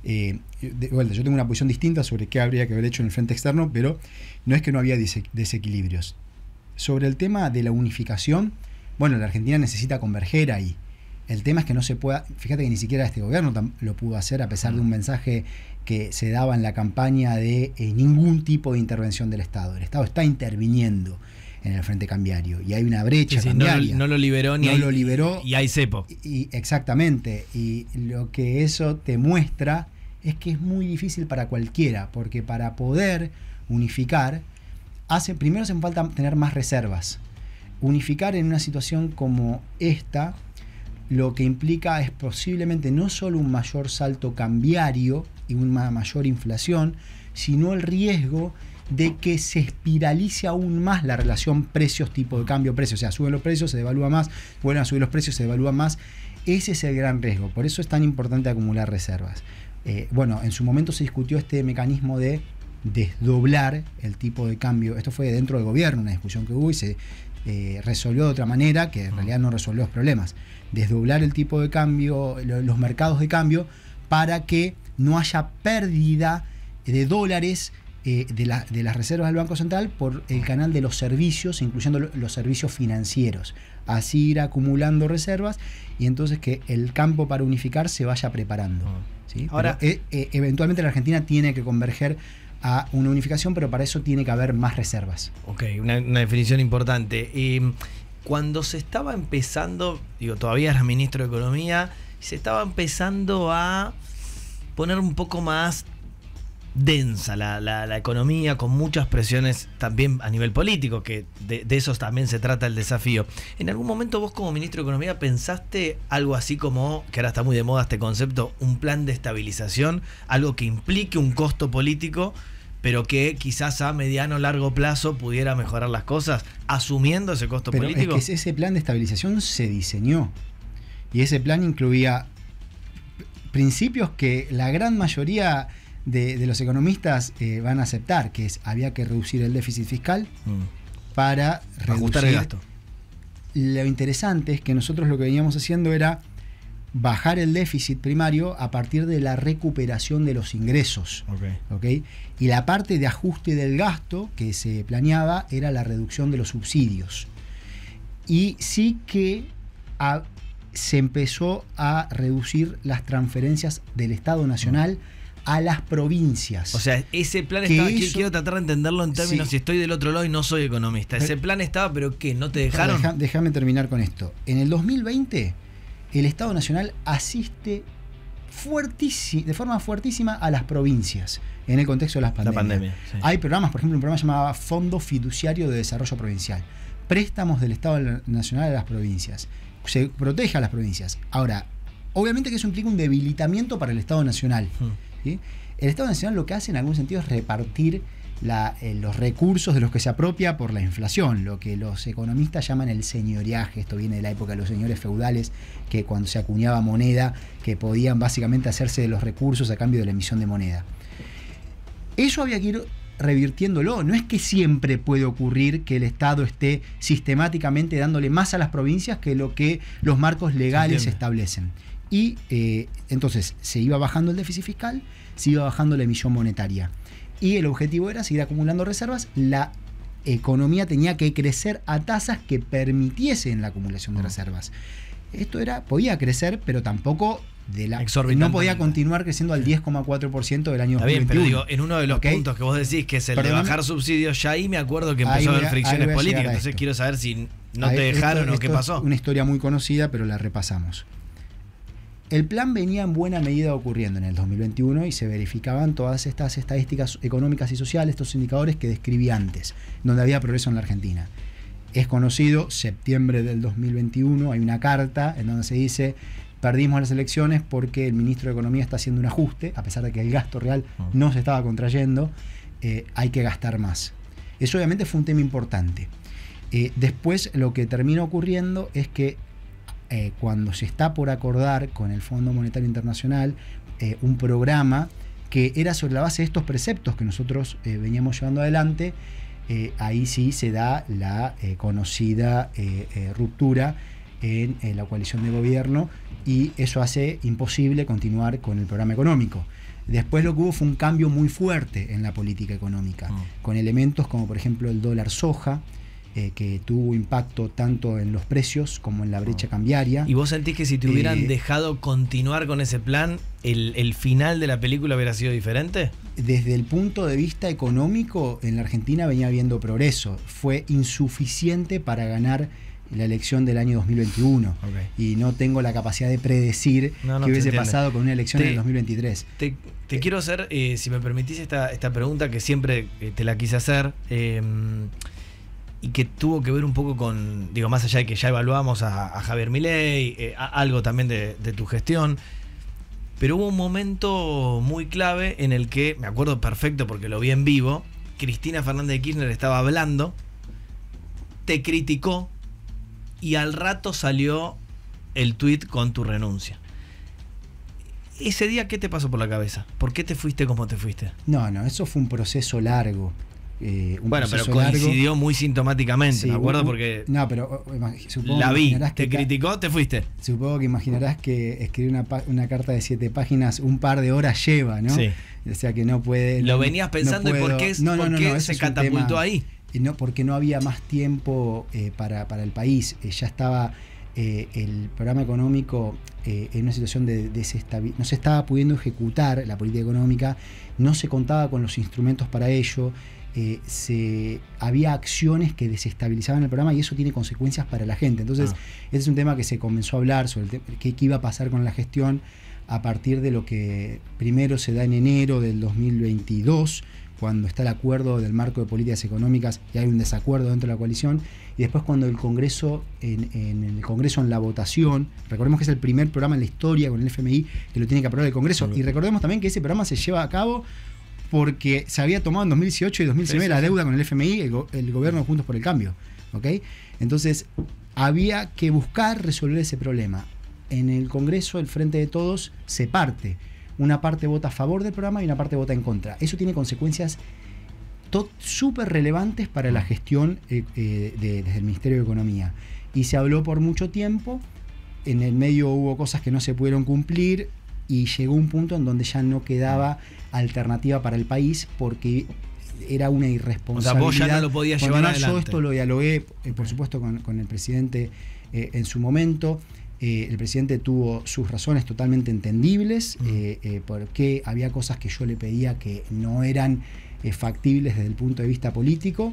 Yo tengo una posición distinta sobre qué habría que haber hecho en el frente externo, pero no es que no había desequilibrios. Sobre el tema de la unificación, bueno, la Argentina necesita converger ahí. El tema es que no se pueda, fíjate que ni siquiera este gobierno lo pudo hacer, a pesar de un mensaje que se daba en la campaña de ningún tipo de intervención del Estado. El Estado está interviniendo en el frente cambiario y hay una brecha cambiaria. No lo liberó ni lo liberó y hay cepo. Exactamente. Y lo que eso te muestra es que es muy difícil para cualquiera, porque para poder unificar, primero hace falta tener más reservas. Unificar en una situación como esta, lo que implica es posiblemente no solo un mayor salto cambiario y una mayor inflación, sino el riesgo de que se espiralice aún más la relación precios, tipo de cambio, precio. O sea, suben los precios, se devalúa más, vuelven a subir los precios, se devalúan más. Ese es el gran riesgo. Por eso es tan importante acumular reservas. Bueno, en su momento se discutió este mecanismo de desdoblar el tipo de cambio. Esto fue dentro del gobierno, una discusión que hubo y se resolvió de otra manera, que en realidad no resolvió los problemas. Desdoblar el tipo de cambio, los mercados de cambio, para que no haya pérdida de dólares de las reservas del Banco Central por el canal de los servicios, incluyendo los servicios financieros. Así ir acumulando reservas y entonces que el campo para unificar se vaya preparando. ¿Sí? Ahora, eventualmente la Argentina tiene que converger a una unificación, pero para eso tiene que haber más reservas. Ok, una definición importante. Cuando se estaba empezando, todavía eras ministro de Economía, se estaba empezando a poner un poco más densa la economía, con muchas presiones también a nivel político, que de eso también se trata el desafío. ¿En algún momento vos como ministro de Economía pensaste algo así como, que ahora está muy de moda este concepto, un plan de estabilización, algo que implique un costo político, pero que quizás a mediano o largo plazo pudiera mejorar las cosas, asumiendo ese costo político? Es que ese plan de estabilización se diseñó, y ese plan incluía principios que la gran mayoría de los economistas van a aceptar, que había que reducir el déficit fiscal para ajustar el gasto. Lo interesante es que nosotros lo que veníamos haciendo era bajar el déficit primario a partir de la recuperación de los ingresos. ¿Okay? Y la parte de ajuste del gasto que se planeaba era la reducción de los subsidios. Y sí que se empezó a reducir las transferencias del Estado Nacional a las provincias. O sea, ese plan estaba, quiero tratar de entenderlo en términos, si estoy del otro lado y no soy economista. Ese plan estaba, pero ¿qué? ¿No te dejaron? Déjame terminar con esto. En el 2020, el Estado Nacional asiste de forma fuertísima a las provincias en el contexto de las pandemias. La pandemia, sí. Hay programas, por ejemplo, un programa llamado Fondo Fiduciario de Desarrollo Provincial. Préstamos del Estado Nacional a las provincias. Se protege a las provincias. Ahora, obviamente que eso implica un debilitamiento para el Estado Nacional. ¿Sí? El Estado Nacional lo que hace en algún sentido es repartir los recursos de los que se apropia por la inflación, lo que los economistas llaman el señoriaje. Esto viene de la época de los señores feudales, que cuando se acuñaba moneda, que podían básicamente hacerse de los recursos a cambio de la emisión de moneda. Eso había que ir revirtiéndolo. No es que siempre puede ocurrir que el Estado esté sistemáticamente dándole más a las provincias que lo que los marcos legales establecen. Y entonces se iba bajando el déficit fiscal, se iba bajando la emisión monetaria. Y el objetivo era seguir acumulando reservas. La economía tenía que crecer a tasas que permitiesen la acumulación de reservas. Esto podía crecer, pero tampoco no podía continuar creciendo al 10,4% del año 2021. Está bien, pero digo, en uno de los puntos que vos decís, que es el de bajar subsidios, ya ahí me acuerdo que empezó a haber fricciones políticas. Entonces quiero saber si no te dejaron o qué pasó. Es una historia muy conocida, pero la repasamos. El plan venía en buena medida ocurriendo en el 2021 y se verificaban todas estas estadísticas económicas y sociales, estos indicadores que describí antes, donde había progreso en la Argentina. Es conocido, septiembre del 2021, hay una carta en donde se dice: perdimos las elecciones porque el ministro de Economía está haciendo un ajuste, a pesar de que el gasto real no se estaba contrayendo, hay que gastar más. Eso obviamente fue un tema importante. Después lo que termina ocurriendo es que cuando se está por acordar con el Fondo Monetario Internacional un programa que era sobre la base de estos preceptos que nosotros veníamos llevando adelante, ahí sí se da la conocida ruptura en la coalición de gobierno y eso hace imposible continuar con el programa económico. Después lo que hubo fue un cambio muy fuerte en la política económica, con elementos como por ejemplo el dólar soja, que tuvo impacto tanto en los precios como en la brecha cambiaria. ¿Y vos sentís que si te hubieran dejado continuar con ese plan, el final de la película hubiera sido diferente? Desde el punto de vista económico, en la Argentina venía habiendo progreso. Fue insuficiente para ganar la elección del año 2021. Y no tengo la capacidad de predecir qué hubiese pasado con una elección en el 2023. Te quiero hacer, si me permitís, esta pregunta que siempre te la quise hacer, y que tuvo que ver un poco con, digo, más allá de que ya evaluamos a Javier Milei, algo también de tu gestión, pero hubo un momento muy clave en el que, me acuerdo perfecto porque lo vi en vivo, Cristina Fernández de Kirchner estaba hablando, te criticó y al rato salió el tuit con tu renuncia. Ese día, ¿qué te pasó por la cabeza? ¿Por qué te fuiste como te fuiste? No, eso fue un proceso largo. Bueno, pero coincidió muy sintomáticamente, sí, me acuerdo porque no, pero supongo la vi, te criticó, te fuiste. Supongo que imaginarás que escribir una carta de 7 páginas un par de horas lleva, ¿no? Sí. O sea que no puede. ¿Lo venías pensando y por qué se catapultó ahí? No, porque no había más tiempo para el país. Ya estaba el programa económico en una situación de desestabilidad. No se estaba pudiendo ejecutar la política económica, no se contaba con los instrumentos para ello. Había acciones que desestabilizaban el programa y eso tiene consecuencias para la gente. Entonces, ese es un tema que se comenzó a hablar sobre qué iba a pasar con la gestión a partir de lo que primero se da en enero del 2022, cuando está el acuerdo del marco de políticas económicas y hay un desacuerdo dentro de la coalición, y después cuando el Congreso, en la votación, recordemos que es el primer programa en la historia con el FMI que lo tiene que aprobar el Congreso, y recordemos también que ese programa se lleva a cabo porque se había tomado en 2018 y 2019 la deuda con el FMI, el gobierno Juntos por el Cambio. ¿Okay? Entonces, había que buscar resolver ese problema. En el Congreso, el Frente de Todos se parte. Una parte vota a favor del programa y una parte vota en contra. Eso tiene consecuencias súper relevantes para la gestión desde el Ministerio de Economía. Y se habló por mucho tiempo. En el medio hubo cosas que no se pudieron cumplir. Y llegó un punto en donde ya no quedaba alternativa para el país porque era una irresponsabilidad. O sea, vos ya no lo podías llevar adelante. Yo esto lo dialogué, por supuesto, con el presidente en su momento. El presidente tuvo sus razones totalmente entendibles, porque había cosas que yo le pedía que no eran factibles desde el punto de vista político.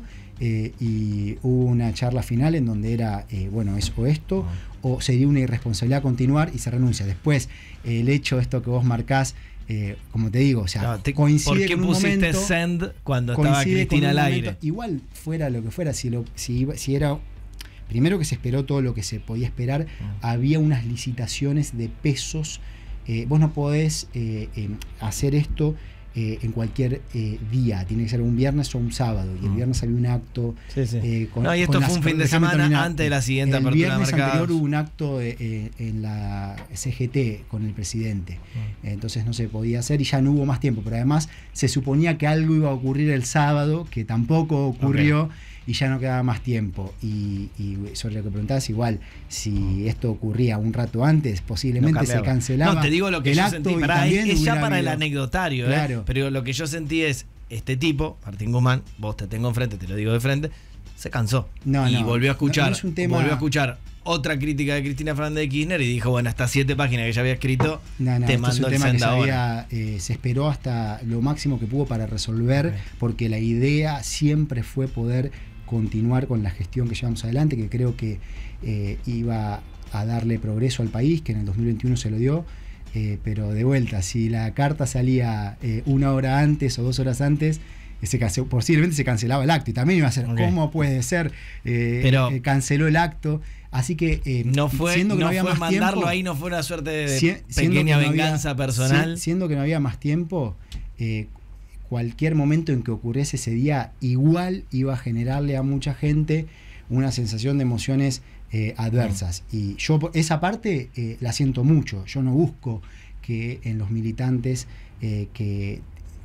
Y hubo una charla final en donde era, bueno, es o esto, o sería una irresponsabilidad continuar y se renuncia. Después, el hecho de esto que vos marcás, como te digo, o sea, coincide con un momento. ¿Por qué pusiste send cuando estaba Cristina al aire? Igual fuera lo que fuera, si era. Primero que se esperó todo lo que se podía esperar, había unas licitaciones de pesos. Vos no podés hacer esto en cualquier día, tiene que ser un viernes o un sábado, y el viernes había un acto y esto fue un fin de semana antes de la siguiente apertura de mercados. El viernes anterior hubo un acto en la CGT con el presidente, entonces no se podía hacer y ya no hubo más tiempo, pero además se suponía que algo iba a ocurrir el sábado, que tampoco ocurrió. Y ya no quedaba más tiempo. Y sobre lo que preguntabas, igual, si esto ocurría un rato antes, posiblemente se cancelaba. No, te digo lo que yo sentí. Es ya para el anecdotario. Claro. Pero lo que yo sentí es, este tipo, Martín Guzmán, vos te tengo enfrente, te lo digo de frente, se cansó. Volvió a escuchar. Volvió a escuchar otra crítica de Cristina Fernández de Kirchner y dijo, bueno, estas 7 páginas que ya había escrito, te mando el send ahora. Se esperó hasta lo máximo que pudo para resolver, porque la idea siempre fue poder continuar con la gestión que llevamos adelante, que creo que iba a darle progreso al país, que en el 2021 se lo dio, pero de vuelta, si la carta salía 1 hora antes o 2 horas antes, posiblemente se cancelaba el acto, y también iba a ser, ¿cómo puede ser? Pero canceló el acto, así que no fue mandarlo tiempo, ahí, no fue una suerte de pequeña venganza personal. Siendo que no había más tiempo, cualquier momento en que ocurriese ese día igual iba a generarle a mucha gente una sensación de emociones adversas. Y yo esa parte la siento mucho. Yo no busco que en los militantes que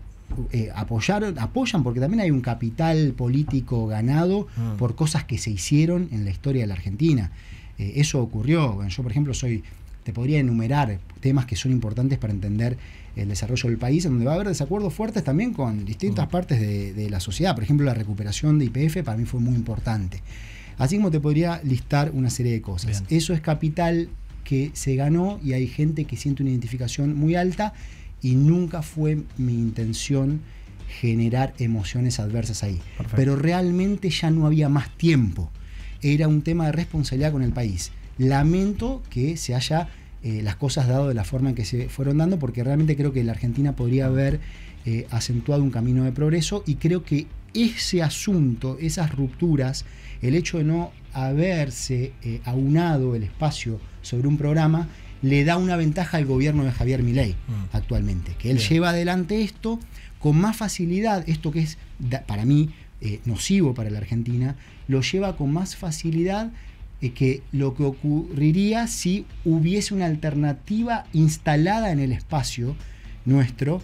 apoyan, porque también hay un capital político ganado por cosas que se hicieron en la historia de la Argentina. Eso ocurrió. Bueno, yo, por ejemplo, soy te podría enumerar temas que son importantes para entender el desarrollo del país, en donde va a haber desacuerdos fuertes también con distintas partes de la sociedad. Por ejemplo, la recuperación de YPF para mí fue muy importante. Así como te podría listar una serie de cosas. Bien. Eso es capital que se ganó y hay gente que siente una identificación muy alta y nunca fue mi intención generar emociones adversas ahí. Perfecto. Pero realmente ya no había más tiempo. Era un tema de responsabilidad con el país. Lamento que se haya las cosas dado de la forma en que se fueron dando, porque realmente creo que la Argentina podría haber acentuado un camino de progreso, y creo que ese asunto, esas rupturas, el hecho de no haberse aunado el espacio sobre un programa, le da una ventaja al gobierno de Javier Milei actualmente, que él lleva adelante esto con más facilidad. Esto que es para mí nocivo para la Argentina, lo lleva con más facilidad que lo que ocurriría si hubiese una alternativa instalada en el espacio nuestro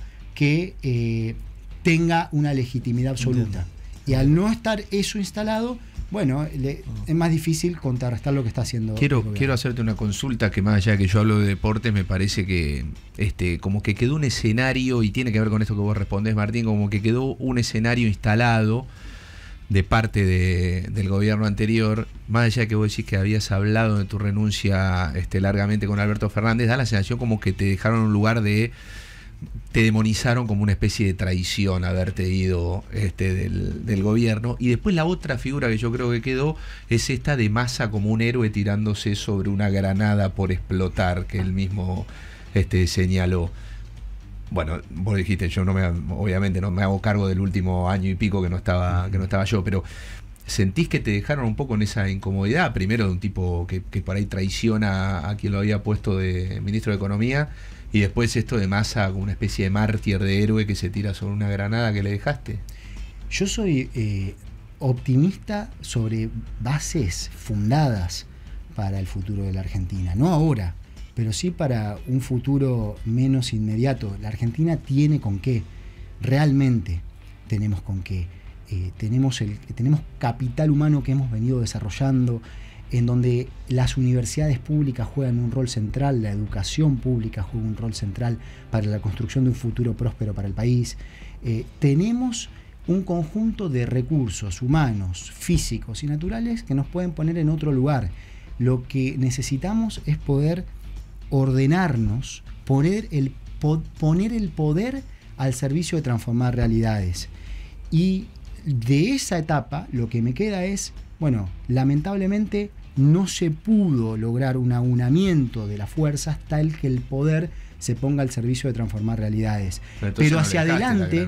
que tenga una legitimidad absoluta. Y al no estar eso instalado, bueno, es más difícil contrarrestar lo que está haciendo. Quiero hacerte una consulta que, más allá de que yo hablo de deportes, me parece que como que quedó un escenario, y tiene que ver con esto que vos respondés, Martín, como que quedó un escenario instalado de parte del gobierno anterior. Más allá de que vos decís que habías hablado de tu renuncia largamente con Alberto Fernández, da la sensación como que te dejaron en un lugar te demonizaron como una especie de traición haberte ido del gobierno. Y después la otra figura que yo creo que quedó es esta de Massa como un héroe tirándose sobre una granada por explotar, que él mismo señaló. Bueno, vos dijiste, yo obviamente no me hago cargo del último año y pico que no estaba yo, pero ¿sentís que te dejaron un poco en esa incomodidad? Primero de un tipo que por ahí traiciona a quien lo había puesto de ministro de Economía, y después esto de Massa como una especie de mártir, de héroe que se tira sobre una granada que le dejaste. Yo soy optimista sobre bases fundadas para el futuro de la Argentina, no ahora, pero sí para un futuro menos inmediato. La Argentina tiene con qué, realmente tenemos con qué. Tenemos capital humano que hemos venido desarrollando, en donde las universidades públicas juegan un rol central, la educación pública juega un rol central para la construcción de un futuro próspero para el país. Tenemos un conjunto de recursos humanos, físicos y naturales que nos pueden poner en otro lugar. Lo que necesitamos es poder ordenarnos, poner el poder al servicio de transformar realidades. Y de esa etapa lo que me queda es, bueno, lamentablemente no se pudo lograr un aunamiento de las fuerzas tal que el poder se ponga al servicio de transformar realidades. Pero hacia adelante,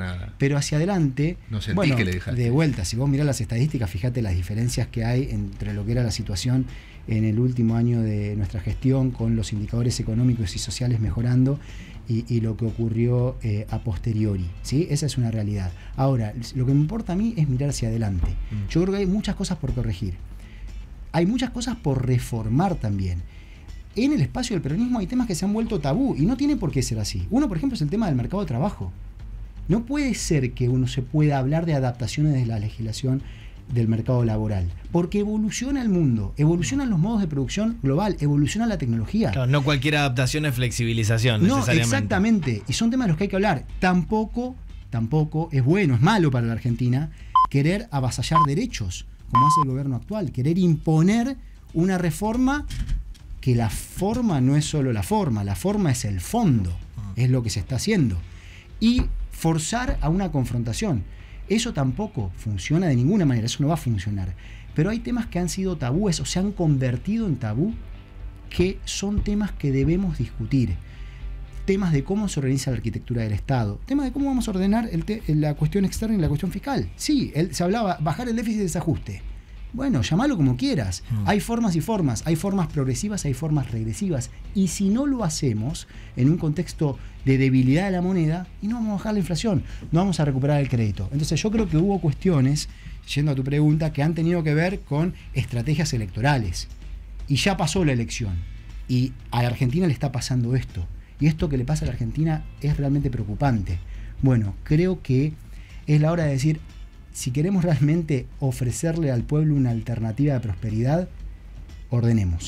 no sentí bueno, que le dejaste. De vuelta, si vos mirás las estadísticas, fíjate las diferencias que hay entre lo que era la situación en el último año de nuestra gestión, con los indicadores económicos y sociales mejorando, y lo que ocurrió a posteriori, ¿sí? Esa es una realidad. Ahora, lo que me importa a mí es mirar hacia adelante. Yo creo que hay muchas cosas por corregir. Hay muchas cosas por reformar también. En el espacio del peronismo hay temas que se han vuelto tabú, y no tiene por qué ser así. Uno, por ejemplo, es el tema del mercado de trabajo. No puede ser que uno se pueda hablar de adaptaciones de la legislación del mercado laboral, porque evoluciona el mundo, evolucionan los modos de producción global, evoluciona la tecnología. Claro, no cualquier adaptación es flexibilización, no, necesariamente. Exactamente, y son temas de los que hay que hablar. Tampoco es bueno, es malo para la Argentina querer avasallar derechos, como hace el gobierno actual, querer imponer una reforma que la forma no es solo la forma es el fondo, es lo que se está haciendo, y forzar a una confrontación. Eso tampoco funciona de ninguna manera, eso no va a funcionar. Pero hay temas que han sido tabúes o se han convertido en tabú, que son temas que debemos discutir. Temas de cómo se organiza la arquitectura del Estado, temas de cómo vamos a ordenar la cuestión externa y la cuestión fiscal. Sí, se hablaba bajar el déficit y desajuste. Bueno, llamalo como quieras. Hay formas y formas, hay formas progresivas, hay formas regresivas. Y si no lo hacemos en un contexto de debilidad de la moneda, y no vamos a bajar la inflación, no vamos a recuperar el crédito. Entonces yo creo que hubo cuestiones, yendo a tu pregunta, que han tenido que ver con estrategias electorales. Y ya pasó la elección. Y a la Argentina le está pasando esto. Y esto que le pasa a la Argentina es realmente preocupante. Bueno, creo que es la hora de decir, si queremos realmente ofrecerle al pueblo una alternativa de prosperidad, ordenemos.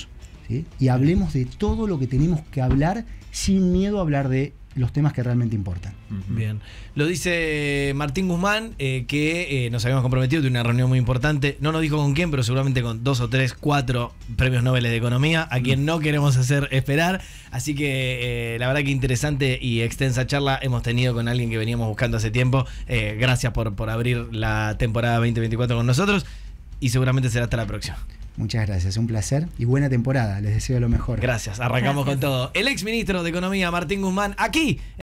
¿sí? Y hablemos de todo lo que tenemos que hablar sin miedo a hablar de los temas que realmente importan. Bien. Lo dice Martín Guzmán, que nos habíamos comprometido de una reunión muy importante. No nos dijo con quién, pero seguramente con 2 o 3, 4 premios Nobel de Economía, a quien no queremos hacer esperar. Así que la verdad que interesante y extensa charla hemos tenido con alguien que veníamos buscando hace tiempo. Gracias por abrir la temporada 2024 con nosotros y seguramente será hasta la próxima. Muchas gracias, un placer y buena temporada. Les deseo lo mejor. Gracias, arrancamos con todo. El exministro de Economía, Martín Guzmán, aquí